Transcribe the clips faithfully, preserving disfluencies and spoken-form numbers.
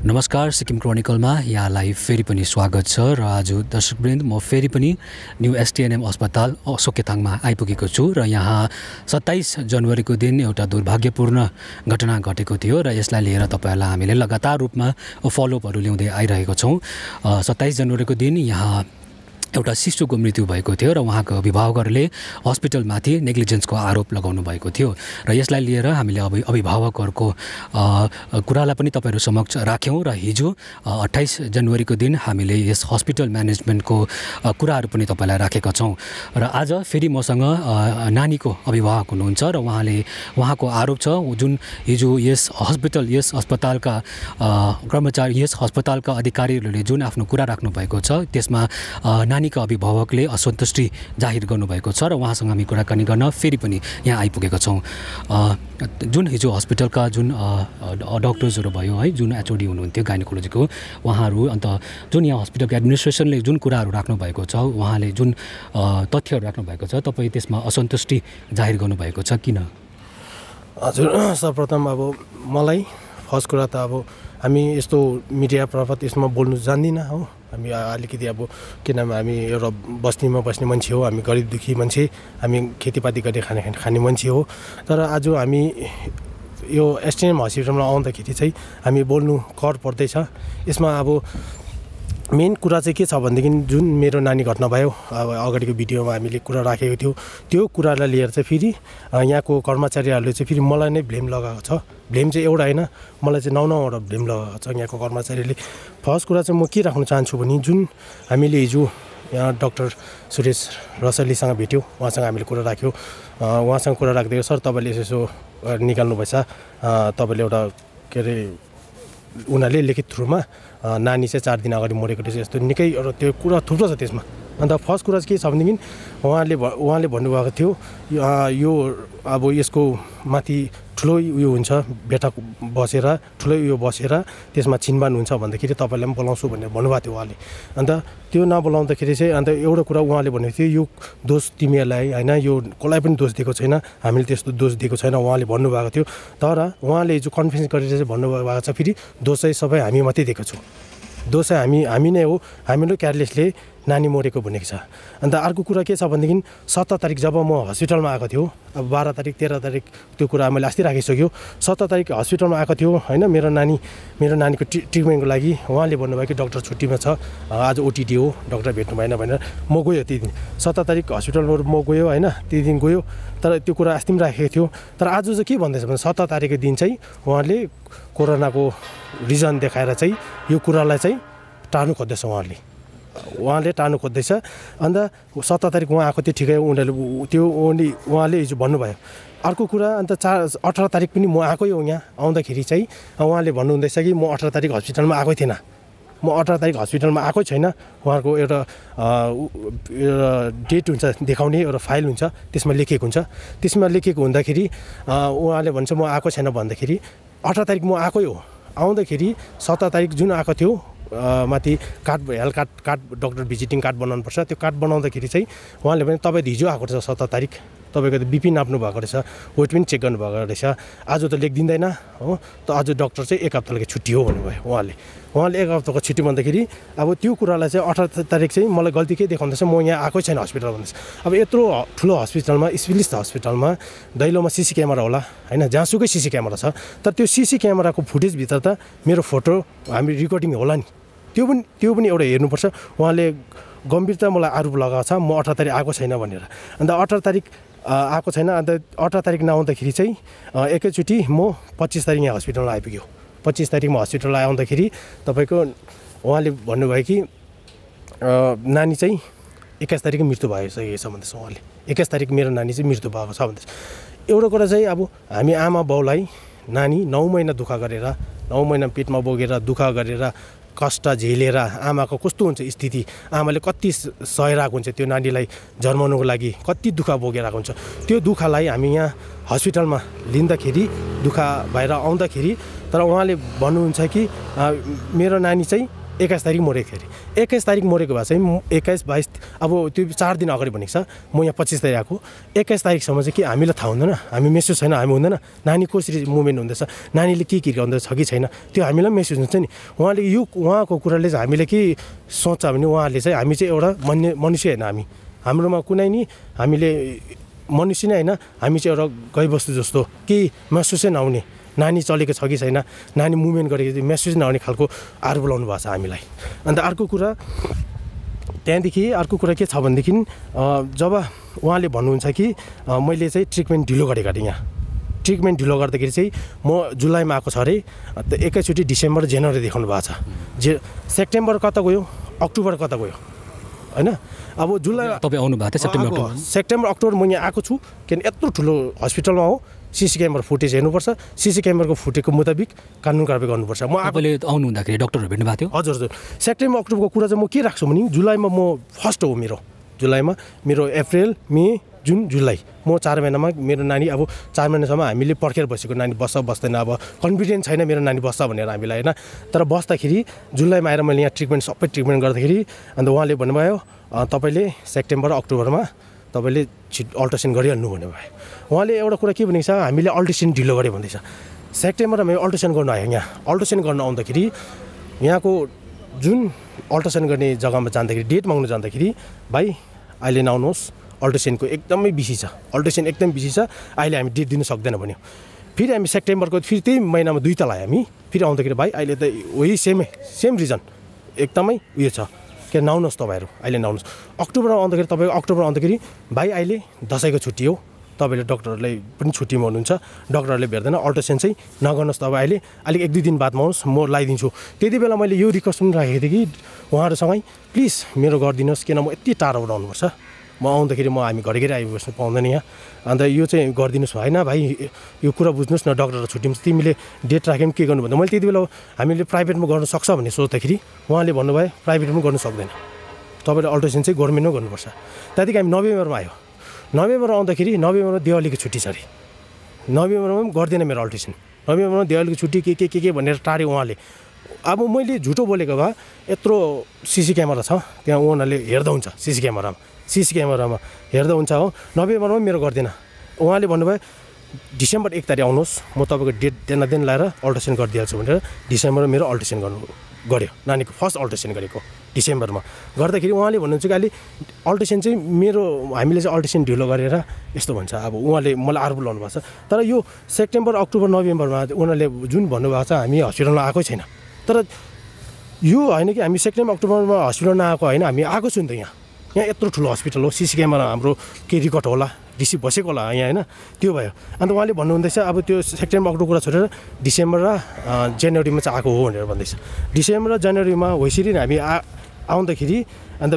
नमस्कार, सिक्किम क्रोनिकलमा यहाँलाई फेरि पनि स्वागत छ र आज दर्शकवृन्द म फेरि पनि न्यू एसटीएनएम अस्पताल सोकेताङमा आइपुगेको छु र यहाँ सत्ताइस जनवरीको दिन एउटा दुर्भाग्यपूर्ण घटना घटेको थियो र यसलाई लिएर तपाईहरुलाई हामीले लगातार रूपमा फलोअपहरु ल्याउँदै आइरहेको छौं। सत्ताइस जनवरीको दिन यहाँ एउटा शिशुको मृत्यु भएको थियो र उहाँको अभिभावकहरूले हस्पिटलमाथि नेग्लिजेन्सको आरोप लगाउनु भएको थियो र यसलाई लिएर हामीले अब अभिभावकहरूको कुरालाई पनि तपाईहरु समक्ष राख्यौं र हिजो अट्ठाइस जनवरीको दिन हामीले यस हस्पिटल म्यानेजमेन्टको कुराहरू पनि तपाईलाई राखेका छौं र आज फेरि मसँग नानीको अभिभावक हुनुहुन्छ र उहाँले उहाँको आरोप छ जुन हिजो यस हस्पिटल यस अस्पतालका कर्मचारी यस अस्पतालका अधिकारीहरूले जुन आफ्नो कुरा राख्नु भएको छ त्यसमा नानीका अभिभावकले असन्तुष्टि जाहेर गर्नुभएको छ र उहाँसँग हामी कुराकानी गर्न फेरि पनि यहाँ आइपुगेका छौं। जुन हिजो हस्पिटलका जुन डाक्टर्सहरू भयो है, जुन एचओडी हुनुहुन्थ्यो गाइनोकोलोजीको उहाँहरू, अन्त जुन यहाँ हस्पिटलको एडमिनिस्ट्रेसनले जुन कुराहरू राख्नु भएको छ, उहाँले जुन तथ्यहरू राख्नु भएको छ, तपाईँ त्यसमा असन्तुष्टि जाहेर गर्नुभएको छ, किन? हजुर, सर्वप्रथम अब मलाई फर्स्ट कुरा त अब हामी यस्तो मिडिया प्रपत यसमा बोल्नु जान्दिनँ हो। हामी अलिकति अब किनभने हामी एउटा बस्तीमा बस्ने मान्छे हो, हामी गरिब दुखी मान्छे, हामी खेतीपाती गरी खाने खाने मान्छे हो। तर आज हामी यो एसटीएनएम हस्पिटलमा आउँदाखेरि चाहिँ हामी बोल्नु कर पर्दैछ। यसमा अब मेन कुरा चाहिँ के छ भनेदेखि जुन मेरो नानी घटना भयो, अब अगाडिको भिडियोमा हामीले कुरा राखेको थियो, त्यो कुरालाई लिएर चाहिँ फेरि यहाँको कर्मचारीहरूले चाहिँ फेरि मलाई नै ब्लेम लगाएको छ। ब्लेम चाहिँ एउटा होइन, मलाई चाहिँ नौ नौवटा ब्लेम लगाएको छ यहाँको कर्मचारीले। फर्स्ट कुरा चाहिँ म के राख्न चाहन्छु भने जुन हामीले हिजो यहाँ डाक्टर सुरेश रसलीसँग भेट्यौँ, उहाँसँग हामीले कुरा राख्यौँ। उहाँसँग कुरा राख्दै सर तपाईँले यसो यसो निकाल्नुभएछ, तपाईँले एउटा के अरे उनीहरूले लिखित थ्रुमा नानी चाहिँ चार दिन अगाडि मरेको रहेछ यस्तो निकै एउटा त्यो कुरा थुप्रो छ त्यसमा। अन्त फर्स्ट कुरा चाहिँ के छ भनेदेखि उहाँले उहाँले भन्नुभएको थियो यो अब यसको माथि ठुलो उयो हुन्छ, बेटा बसेर ठुलो उयो बसेर त्यसमा छिनबान हुन्छ भन्दाखेरि तपाईँलाई पनि बोलाउँछु भनेर भन्नुभएको थियो उहाँले। अन्त त्यो नबोलाउँदाखेरि चाहिँ अन्त एउटा कुरा उहाँले भनेको थियो यो दोष तिमीहरूलाई होइन, यो कसलाई पनि दोष दिएको छैन, हामीले त्यस्तो दोष दिएको छैन उहाँले भन्नुभएको थियो। तर उहाँले जो कन्फिडेन्स गरेर चाहिँ भन्नुभएको छ फेरि दोष चाहिँ सबै हामी मात्रै दिएको छौँ, दोष चाहिँ हामी हामी नै हो, हामीले केयरलेसले नानी मरेको भनेको छ। अन्त अर्को कुरा के छ भनेदेखि सत्र तारिक जब म हस्पिटलमा आएको थियो, अब बाह्र तारिक तेह्र तारिक त्यो कुरा मैले अस्ति राखिसक्यो, सत्र तारिक हस्पिटलमा आएको थियो होइन, मेरो नानी मेरो नानीको ट्रि ट्रिटमेन्टको लागि उहाँले भन्नुभयो कि डक्टर छुट्टीमा छ, आज ओटिडी हो, डक्टर भेट्नु भएन भनेर म गयो त्यो दिन। सत्र तारिक हस्पिटलमा म गयो होइन, त्यो दिन गयो, तर त्यो कुरा अस्ति पनि राखेको थियो। तर आज चाहिँ के भन्दैछ भने सत्र तारिकको दिन चाहिँ उहाँले कोरोनाको रिजन देखाएर चाहिँ यो कुरालाई चाहिँ टार्नु खोज्दैछ उहाँले उहाँले टार्नु खोज्दैछ। अन्त सत्र तारिक उहाँ आएको थियो ठिकै, उनीहरूले त्यो उनी उहाँले हिजो भन्नुभयो। अर्को कुरा अन्त चार अठार तारिक पनि म आएकै हो, यहाँ आउँदाखेरि चाहिँ उहाँले भन्नुहुँदैछ कि म अठार तारिक हस्पिटलमा आएकै थिएन, म अठार तारिक हस्पिटलमा आएकै छैन। उहाँको एउटा डेट हुन्छ देखाउने, एउटा फाइल हुन्छ त्यसमा लेखेको हुन्छ, त्यसमा लेखेको हुँदाखेरि उहाँले भन्छ म आएको छैन भन्दाखेरि अठार तारिक म आएकै हो। आउँदाखेरि सत्र तारिक जुन आएको थियो माथि card health card card doctor visiting card बनाउनुपर्छ, त्यो कार्ड बनाउँदाखेरि चाहिँ उहाँले भने तपाईँ हिजो आएको रहेछ सत्र तारिक, तपाईँको त बिपी नाप्नु भएको रहेछ, वेट पनि चेक गर्नुभएको रहेछ, आज त लेखिदिँदैन हो, त आज डक्टर चाहिँ एक हप्ता लागि छुट्टी हो भन्नुभयो उहाँले। उहाँले एक हप्ताको छुट्टी भन्दाखेरि अब त्यो कुरालाई चाहिँ अठार तारिक चाहिँ मलाई गल्ती के देखाउँदैछ, म यहाँ आएकै छैन हस्पिटल भन्दैछ। अब यत्रो ठुलो हस्पिटलमा स्पेलिस्ट हस्पिटलमा दैलोमा सिसी क्यामेरा होला होइन, जहाँसुकै सिसी क्यामेरा छ, तर त्यो सिसी क्यामेराको फुटेजभित्र त मेरो फोटो हामी रेकर्डिङ होला नि, त्यो पनि त्यो पनि एउटा हेर्नुपर्छ। उहाँले गम्भीरता मलाई आरोप लगाएको छ म अठार तारिक आएको छैन भनेर। अन्त अठार तारिक आएको छैन, अन्त अठार तारिक नआउँदाखेरि चाहिँ एकैचोटि म पच्चिस तारिक यहाँ हस्पिटलमा आइपुग्यो। पच्चिस तारिकमा हस्पिटलमा आउँदाखेरि तपाईँको उहाँले भन्नुभयो कि नानी चाहिँ एक्काइस तारिक मृत्यु भइसकेको छ भन्दैछ उहाँले, एक्काइस तारिक मेरो नानी चाहिँ मृत्यु भएको छ भन्दैछ। एउटा कुरा चाहिँ अब हामी आमा बाउलाई नानी नौ महिना दुःख गरेर, नौ महिना पेटमा बोकेर दुःख गरेर कष्ट झेलेर आमाको कस्तो हुन्छ स्थिति, आमाले कति सहिरहेको हुन्छ त्यो नानीलाई जन्माउनुको लागि, कति दुःख बोकेर हुन्छ, त्यो दुःखलाई हामी यहाँ हस्पिटलमा लिँदाखेरि दुःख भएर आउँदाखेरि, तर उहाँले भन्नुहुन्छ कि मेरो नानी चाहिँ एक्काइस तारिक मरेको थियो अरे एक्काइस तारिक मरेको भए चाहिँ एक्काइस बाइस अब त्यो चार दिन अगाडि भनेको छ म यहाँ पच्चिस तारिक आएको एक्काइस तारिकसम्म चाहिँ के हामीलाई थाहा हुँदैन हामी मेसेज छैन हामी हुँदैन नानी कसरी मुभमेन्ट हुँदैछ नानीले के के गर्दैछ कि छैन त्यो हामीलाई मेसेज हुन्छ नि उहाँले यो उहाँको कुराले चाहिँ हामीले के सोच्छ भने उहाँले चाहिँ हामी चाहिँ एउटा मन्य मनुष्य होइन हामी हाम्रोमा कुनै नि हामीले मनुष्य नै होइन हामी चाहिँ एउटा गाईबस्तु जस्तो केही महसुसै नहुने नानी चलेको छ कि छैन नानी मुभमेन्ट गरेको मेसेज नआउने खालको आर बोलाउनु भएको छ हामीलाई अन्त अर्को कुरा त्यहाँदेखि अर्को कुरा के छ भनेदेखि जब उहाँले भन्नुहुन्छ कि मैले चाहिँ ट्रिटमेन्ट ढिलो गरेको अरे यहाँ ट्रिटमेन्ट ढिलो गर्दाखेरि चाहिँ म जुलाईमा आएको छ अरे एकैचोटि डिसेम्बर जनवरी देखाउनु भएको छ जे सेप्टेम्बर कता गयो अक्टोबर कता गयो होइन अब जुलाई तपाईँ आउनु भएको थियो सेप्टेम्बर अक्टोबर सेप्टेम्बर अक्टोबर म यहाँ आएको छु किन यत्रो ठुलो हस्पिटलमा हो सिसी क्यामेरा फुटेज हेर्नुपर्छ सिसी क्यामेराको फुटेको मुताबिक कानुन कारबाही गर्नुपर्छ म आफूले आउनु हुँदाखेरि डक्टरहरू भेट्नु भएको थियो हजुर हजुर सेप्टेम्बर अक्टोबरको कुरा चाहिँ म के राख्छु भने जुलाईमा म फर्स्ट हो मेरो जुलाईमा मेरो अप्रिल मे जुन जुलाई म चार महिनामा मेरो नानी अब चार महिनासम्म हामीले पर्खेर बसेको नानी बस्छ बस्दैन अब कन्फिडेन्स छैन मेरो नानी बस्छ भनेर हामीलाई होइन तर बस्दाखेरि जुलाईमा आएर मैले यहाँ ट्रिटमेन्ट सबै ट्रिटमेन्ट गर्दाखेरि अन्त उहाँले भन्नुभयो तपाईँले सेप्टेम्बर अक्टोबरमा तपाईँले छिट अल्ट्रासाउन्ड गरिहाल्नु भन्नुभयो उहाँले एउटा कुरा के भनेको छ हामीले अल्ट्रासाउन्ड ढिलो गऱ्यो भन्दैछ सेप्टेम्बरमा मैले अल्ट्रासाउन्ड गर्नु आयो यहाँ अल्ट्रासाउन्ड गर्न आउँदाखेरि यहाँको जुन अल्ट्रासाउन्ड गर्ने जग्गामा जाँदाखेरि डेट माग्नु जाँदाखेरि भाइ अहिले नआउनुहोस् अल्ट्रासाउन्डको एकदमै बिसी छ अल्ट्रासाउन्ड एकदम बिसी छ अहिले हामी डेट दिनु सक्दैन भन्यो फेरि हामी सेप्टेम्बरको फेरि त्यही महिनामा दुई ताल आयो हामी फेरि आउँदाखेरि भाइ अहिले त वही सेमै सेम रिजन एकदमै उयो छ के नआउनुहोस् तपाईँहरू अहिले नआउनुहोस् अक्टोबरमा आउँदाखेरि तपाईँ अक्टोबर आउँदाखेरि भाइ अहिले दसैँको छुट्टी हो तपाईँले डक्टरहरूलाई पनि छुट्टीमा हुनुहुन्छ डक्टरहरूले भेट्दैन अल्ट्रासाउन्ड चाहिँ नगर्नुहोस् तपाईँ अहिले अलिक एक दुई दिन बादमा आउनुहोस् म लगाइदिन्छु त्यति बेला मैले यो रिक्वेस्ट पनि राखेको थिएँ कि उहाँहरूसँगै प्लिज मेरो गरिदिनुहोस् किन म यति टाढोबाट आउनुपर्छ म आउँदाखेरि म हामी घरि घरि आइबस्नु पाउँदैन यहाँ अन्त यो चाहिँ गरिदिनुहोस् होइन भाइ यो कुरा बुझ्नुहोस् न डक्टरलाई छुट्टी तिमीले डेट राख्यो के गर्नु भन्दा मैले त्यति बेला हामीले प्राइभेटमा गर्न सक्छ भन्ने सोच्दाखेरि उहाँले भन्नुभयो प्राइभेटमा गर्नु सक्दैन तपाईँले अल्ट्रासाउन्ड चाहिँ गभर्मेन्टमा गर्नुपर्छ त्यहाँदेखि हामी नोभेम्बरमा आयो नोभेम्बरमा आउँदाखेरि नोभेम्बरमा दिवालीको छुट्टी छ अरे नोभेम्बरमा पनि गर्दैन मेरो अल्ट्रासाउन्ड नोभेम्बरमा दिवालीको छुट्टी के के के के भनेर टाढे उहाँले अब मैले झुटो बोलेको भए यत्रो सिसी क्यामेरा छ त्यहाँ उहाँहरूले हेर्दा हुन्छ सिसी क्यामेरामा सिसी क्यामेरामा हेर्दा हुन्छ हो नोभेम्बरमा मेरो गर्दैन उहाँले भन्नुभयो डिसेम्बर एक तारिक आउनुहोस् म तपाईँको डेट दिन दिन लाएर अल्ट्रासाउन्ड गरिदिइहाल्छु भनेर डिसेम्बरमा मेरो अल्ट्रासाउन्ड गर्नु गऱ्यो नानीको फर्स्ट अल्ट्रासाउन्ड गरेको डिसेम्बरमा गर्दाखेरि उहाँले भन्नुहुन्छ कि अहिले अल्ट्रासाउन्ड चाहिँ मेरो हामीले चाहिँ अल्ट्रासाउन्ड ढिलो गरेर यस्तो भन्छ अब उहाँले मलाई आर बोलाउनु भएको छ तर यो सेप्टेम्बर अक्टोबर नोभेम्बरमा उनीहरूले जुन भन्नुभएको छ हामी हस्पिटलमा आएकै छैन तर यो होइन कि हामी सेप्टेम्बर अक्टोबरमा हस्पिटलमा आएको होइन हामी आएको छु नि त यहाँ यहाँ यत्रो ठुलो हस्पिटल हो सिसी क्यामेरा हाम्रो के रेकर्ड होला रिसिभ बसेको होला यहाँ होइन त्यो भयो अन्त उहाँले भन्नुहुँदैछ अब त्यो सेप्टेम्बर अक्टोबर कुरा छोडेर डिसेम्बर र जनवरीमा चाहिँ आएको हो भनेर भन्दैछ डिसेम्बर र जनवरीमा होइसरी हामी आ आउँदाखेरि अन्त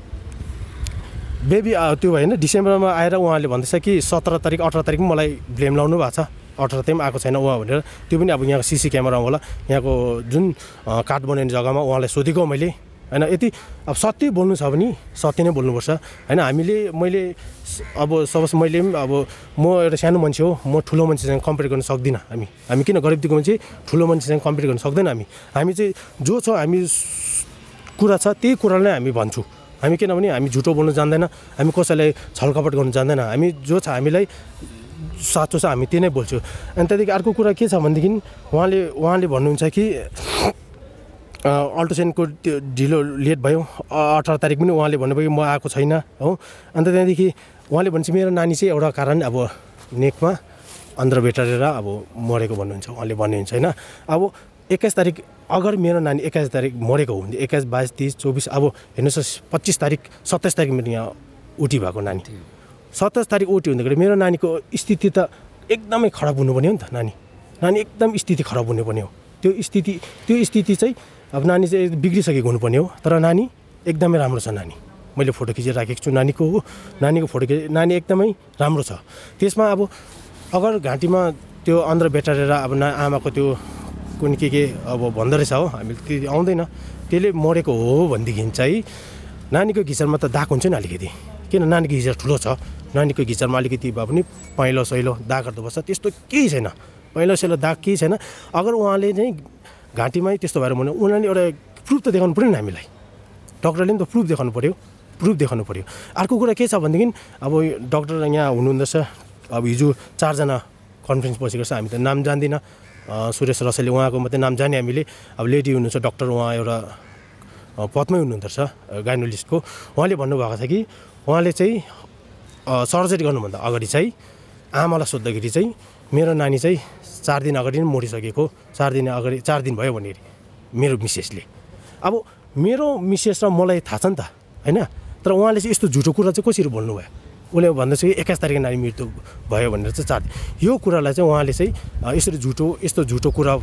बेबी त्यो भयो होइन डिसेम्बरमा आएर उहाँले भन्दैछ कि सत्र तारिक अठार तारिक मलाई ब्लेम लाउनु भएको छ अठार तारिक पनि आएको छैन उहाँ भनेर त्यो पनि अब यहाँको सिसी क्यामेरा होला यहाँको जुन काठ बनाउने जग्गामा उहाँलाई सोधेको मैले होइन यति अब सत्य बोल्नु छ भने सत्य नै बोल्नुपर्छ होइन हामीले मैले अब सपोज मैले पनि अब म एउटा सानो मान्छे हो म ठुलो मान्छेसँग कम्पेयर गर्न सक्दिनँ हामी हामी किन गरिबीको मान्छे ठुलो मान्छेसँग कम्पेयर गर्न सक्दैन हामी हामी चाहिँ जो छ हामी कुरा छ त्यही कुरालाई हामी भन्छौँ हामी किनभने हामी झुटो बोल्नु जान्दैन हामी कसैलाई छलकपट गर्नु जान्दैन हामी जो छ हामीलाई साँचो छ हामी त्यही नै बोल्छौँ अनि त्यहाँदेखि अर्को कुरा के छ भनेदेखि उहाँले उहाँले भन्नुहुन्छ कि अल्ट्रासाउन्डको त्यो ढिलो लेट भयो अठार तारिक पनि उहाँले भन्नुभयो म आएको छैन हो अन्त त्यहाँदेखि उहाँले भन्छ मेरो नानी चाहिँ एउटा कारण अब नेकमा अन्ध्र भेटारेर अब मरेको भन्नुहुन्छ उहाँले भन्नुहुन्छ होइन अब एक्काइस तारिक अगर मेरो नानी एक्काइस तारिक मरेको हो भने एक्काइस बाइस तिस चौबिस अब हेर्नुहोस् पच्चिस तारिक सत्ताइस तारिक मेरो यहाँ उठी भएको नानी सत्ताइस तारिक उठी हुँदाखेरि मेरो नानीको स्थिति त एकदमै खराब हुनुपर्ने हो नि त नानी नानी एकदम स्थिति खराब हुनुपर्ने हो त्यो स्थिति त्यो स्थिति चाहिँ अब नानी चाहिँ बिग्रिसकेको हुनुपर्ने हो तर नानी एकदमै राम्रो छ नानी मैले फोटो खिचेर राखेको छु नानीको हो नानीको फोटो खिचे नानी एकदमै राम्रो छ त्यसमा अब अगर घाँटीमा त्यो अन्ध्र भेटारेर अब ना आमाको त्यो कुन के के अब भन्दो रहेछ हो हामीले त्यो आउँदैन त्यसले मरेको हो भनेदेखि चाहिँ नानीको घिचरमा त दाग हुन्छ नि अलिकति किन नानीको घिचर ठुलो छ नानीको घिचरमा अलिकति भए पनि पहेँलो सहेलो दागहरू त बस्छ त्यस्तो केही छैन पहेँलो सहेलो दाग केही छैन अगर उहाँले चाहिँ घाँटीमै त्यस्तो भएर भने उनीहरूले एउटा प्रुफ त देखाउनु पऱ्यो नि हामीलाई, डक्टरले पनि त प्रुफ देखाउनु पऱ्यो प्रुफ देखाउनु पऱ्यो। अर्को कुरा के छ भनेदेखि अब डक्टर यहाँ हुनुहुँदो रहेछ, अब हिजो चारजना कन्फरेन्स बसेको छ, हामी त नाम जान्दिनँ, सुरेश रसेलले उहाँको मात्रै नाम जाने हामीले। अब लेडी हुनुहुन्छ डक्टर, उहाँ एउटा पदमै हुनुहुँदो रहेछ गाइनोलिस्टको, उहाँले भन्नुभएको छ कि उहाँले चाहिँ सर्जरी गर्नुभन्दा अगाडि चाहिँ आमालाई सोद्धाखेरि चाहिँ मेरो नानी चाहिँ चार दिन अगाडि नै मरिसकेको, चार दिन अगाडि चार दिन भयो भनेर मेरो मिसेसले। अब मेरो मिसेस र मलाई थाहा छ नि त होइन, तर उहाँले चाहिँ यस्तो झुटो कुरा चाहिँ कसरी बोल्नुभयो? उसले भन्दैछ कि एक्काइस तारिक नानी मृत्यु भयो भनेर चाहिँ चार दिन। यो कुरालाई चाहिँ उहाँले चाहिँ यसरी झुटो यस्तो झुटो कुरा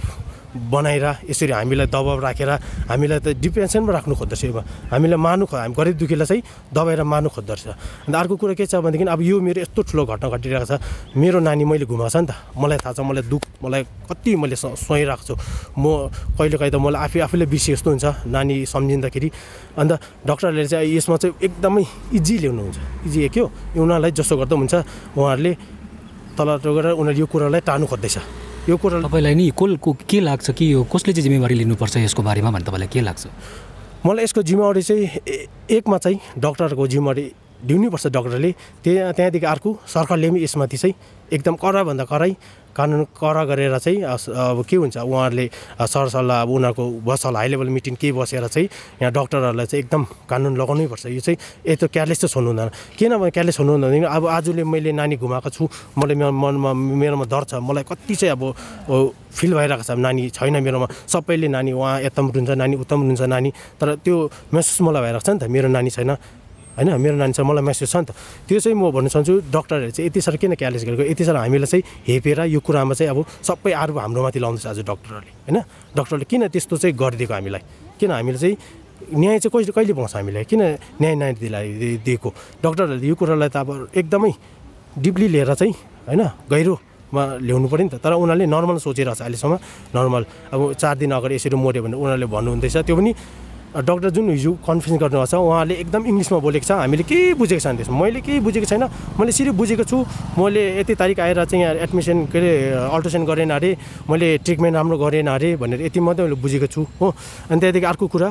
बनाएर यसरी हामीलाई दबाब राखेर हामीलाई त डिप्रेसनमा राख्नु खोज्दछ, यो हामीलाई मार्नु खो हामी गरिब दुःखीलाई चाहिँ दबाएर मार्नु खोज्दछ। अन्त अर्को कुरा के छ भनेदेखि अब यो मेरो यस्तो ठुलो घटना घटिरहेको छ, मेरो नानी मैले घुमाएको छ नि त, मलाई थाहा छ, मलाई दुःख मलाई कति मैले सोहिरहेको छु म, कहिलेकाहीँ त मलाई आफै आफैले बिर्से जस्तो हुन्छ नानी सम्झिँदाखेरि। अन्त डक्टरहरूले चाहिँ यसमा चाहिँ एकदमै इजी ल्याउनुहुन्छ, इजी के हो उनीहरूलाई जस्तो गर्दा हुन्छ, उहाँहरूले तल टोकेर उनीहरूले यो कुरालाई टार्नु खोज्दैछ। यो कुरा तपाईँलाई नि को के लाग्छ कि यो कसले चाहिँ जिम्मेवारी लिनुपर्छ यसको बारेमा भने तपाईँलाई के लाग्छ? मलाई यसको जिम्मेवारी चाहिँ एकमा चाहिँ डक्टरको जिम्मेवारी दिनुपर्छ डक्टरले, त्यहाँ त्यहाँदेखि अर्को सरकारले पनि यसमाथि चाहिँ एकदम कराभन्दा कराई कानुन कडा गरेर चाहिँ अब के हुन्छ उहाँहरूले सरसल्लाह अब उनीहरूको बसल हाई लेभल मिटिङ केही बसेर चाहिँ यहाँ डक्टरहरूलाई चाहिँ एकदम कानुन लगाउनै पर्छ। यो चाहिँ यस्तो केयरलेस चाहिँ छोड्नु हुँदैन, किनभने केयरलेस हुनु हुँदैन। अब आजले मैले नानी घुमाएको छु, मलाई मेरो मनमा मेरोमा डर छ, मलाई कति चाहिँ अब फिल भइरहेको छ, नानी छैन मेरोमा, सबैले नानी उहाँ यता हुन्छ नानी उता हुन्छ नानी, तर त्यो महसुस मलाई भइरहेको छ नि त मेरो नानी छैन होइन, मेरो नानी छ मलाई महसुस छ नि त। त्यो चाहिँ म भन्न चाहन्छु डक्टरहरूले चाहिँ यति साह्रो किन केयरलेस गरेको, यति साह्रो हामीलाई चाहिँ हेपेर यो कुरामा चाहिँ अब सबै आरोप हाम्रोमाथि लाउँदैछ आज डक्टरहरूले होइन। डक्टरले किन त्यस्तो चाहिँ गरिदिएको हामीलाई, किन हामीले चाहिँ न्याय चाहिँ कहिले कहिले पाउँछ हामीलाई, किन न्याय न्याय दिएको? डक्टरहरूले यो कुरालाई त अब एकदमै डिपली लिएर चाहिँ होइन गहिरोमा ल्याउनु पऱ्यो नि त, तर उनीहरूले नर्मल सोचिरहेको छ अहिलेसम्म, नर्मल। अब चार दिन अगाडि यसरी मऱ्यो भने उनीहरूले भन्नुहुँदैछ, त्यो पनि डक्टर जुन हिजो कन्फरेन्स गर्नुभएको छ उहाँले एकदम इङ्ग्लिसमा बोलेको छ, हामीले केही बुझेको छैन त्यसमा, मैले केही बुझेको छैन। मैले सिर्फ बुझेको छु मैले यति तारिक आएर चाहिँ यहाँ एडमिसन के अरे अल्ट्रासाउन्ड गरेन अरे, मैले ट्रिटमेन्ट राम्रो गरेन अरे भनेर यति मात्रै मैले बुझेको छु हो। अनि त्यहाँदेखि अर्को कुरा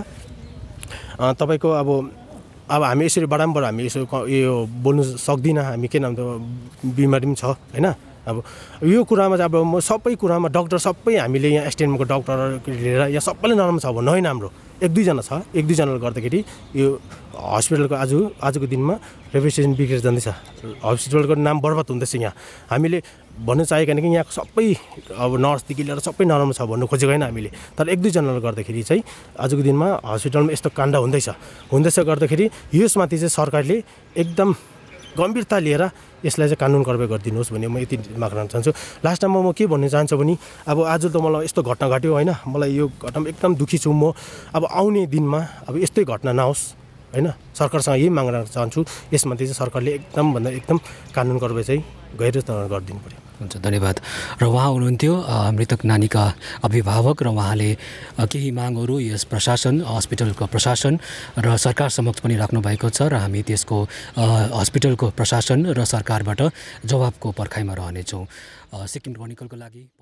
तपाईँको अब अब हामी यसरी बारम्बार हामी यसो यो बोल्नु सक्दिनँ हामी, किन भन्दा बिमारी पनि छ होइन। अब यो कुरामा चाहिँ अब म सबै कुरामा डक्टर सबै हामीले यहाँ एसटिएनएमको डक्टर लिएर यहाँ सबैले नराम्रो छ भन्नु होइन, हाम्रो एक दुईजना छ, एक दुईजनाले गर्दाखेरि यो हस्पिटलको आज आजको दिनमा रेपुटेसन बिग्रेर जाँदैछ, हस्पिटलको नाम बर्बाद हुँदैछ। यहाँ हामीले भन्नु चाहेको कि यहाँ सबै अब नर्सदेखि लिएर सबै नराम्रो छ भन्नु खोजेको होइन हामीले, तर एक दुईजनाले गर्दाखेरि चाहिँ आजको दिनमा हस्पिटलमा यस्तो काण्ड हुँदैछ हुँदैछ गर्दाखेरि यसमाथि चाहिँ सरकारले एकदम गम्भीरता लिएर यसलाई चाहिँ कानुन कारबाही गरिदिनुहोस् भन्ने म यति माग्न चाहन्छु। लास्ट टाइममा म के भन्नु चाहन्छु भने अब आज त मलाई यस्तो घटना घट्यो होइन, मलाई यो घटनामा एकदम दुःखी छु म। अब आउने दिनमा अब यस्तै घटना नहोस् होइन, सरकारसँग यही माग्न चाहन्छु, यसमाथि चाहिँ सरकारले एकदम भन्दा एकदम कानुन कारबाही चाहिँ गहिरो गरिदिनु पऱ्यो। हुन्छ, धन्यवाद। र उहाँ हुनुहुन्थ्यो मृतक नानीका अभिभावक, र उहाँले केही मागहरू यस प्रशासन हस्पिटलको प्रशासन र सरकार समक्ष पनि राख्नु भएको छ, र हामी त्यसको हस्पिटलको प्रशासन र सरकारबाट जवाबको पर्खाइमा रहनेछौँ। सिक्किम क्रोनिकलको लागि